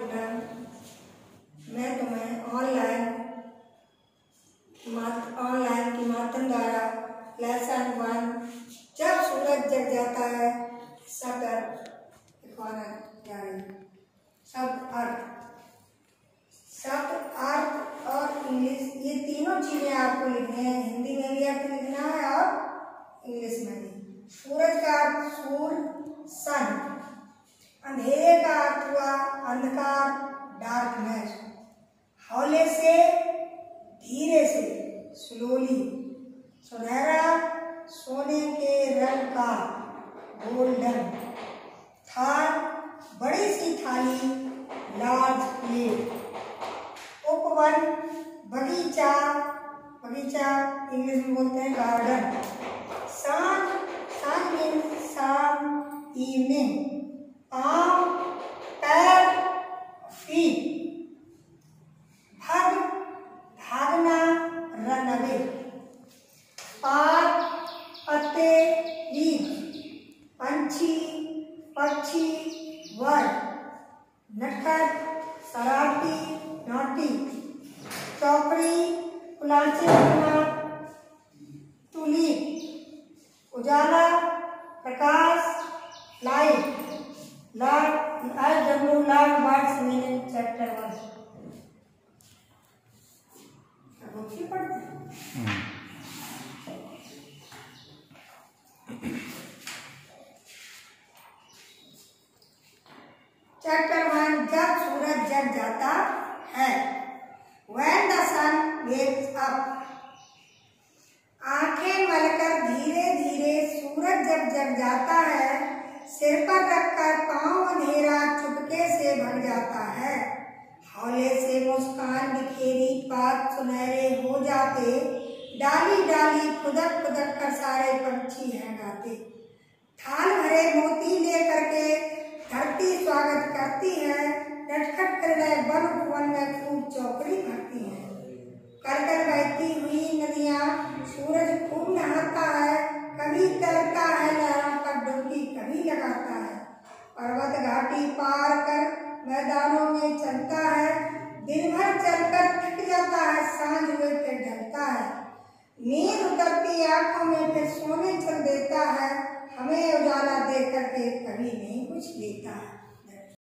Children, मैं तुम्हें online के माध्यम द्वारा लेसन 1 जब सूरज जग जाता है शब्द अर्थ और इंग्लिश, ये तीनों चीजें आपको लिखने हैं। हिंदी में भी अर्थ लिखना है और इंग्लिश में भी। सूरज का अर्थ सूर्य, सन। अंधेरे का अर्थ हुआ अंधकार, डार्कनेस। हौले से, धीरे से, स्लोली। सुनहरा, सोने के रंग का, गोल्डन। थाल, बड़ी सी थाली, लार्ज प्लेट। उपवन, बगीचा, बगीचा इंग्लिश में बोलते हैं गार्डन। सांझ, सांझ मीन्स शाम, इवनिंग। पाँव, पैर, फीट। भग, भागना, रन अवे। पात, पत्ते, लीव्स। पंछी, पक्षी, वर्ड। नटखट, शरारती, नॉटी। चौकड़ी, कुलाचे बनना, टूलिप। उजाला, प्रकाश, light. Learn words meaning chapter 1। पढ़ते हैं। चैप्टर 1 जब सूरज जग जाता है। When the sun wakes up। आंखें मलकर धीरे धीरे सूरज जब जग जाता है, सिर पर रखकर पांव अंधेरा चुपके से भग जाता है। हौले से मुस्कान बिखेरी पात सुनहरे हो जाते, डाली डाली खुदक खुदक कर सारे पंछी हैं गाते। थाल भरे मोती लेकर के धरती स्वागत करती है, नटखट हृदय वन उपवन में खूब चौकड़ी भरती है। कर कर बहती हुई नदियाँ सूरज खूब नहाता है, कभी तैरता है लहरों पर डुबकी कभी लगाता है। पर्वत घाटी पार कर मैदानों में चलता है, दिन भर चलकर थक जाता है, सांझ हुए फिर ढलता है। नींद उतरती आंखों में फिर सोने चल देता है, हमें उजाला दे करके कभी नहीं कुछ लेता है।